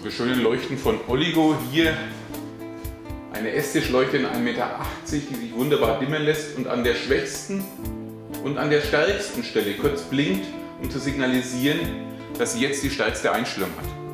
Wir schönen Leuchten von Oligo. Hier eine Esstischleuchte in 1,80 Meter, die sich wunderbar dimmen lässt und an der schwächsten und an der stärksten Stelle kurz blinkt, um zu signalisieren, dass sie jetzt die stärkste Einstellung hat.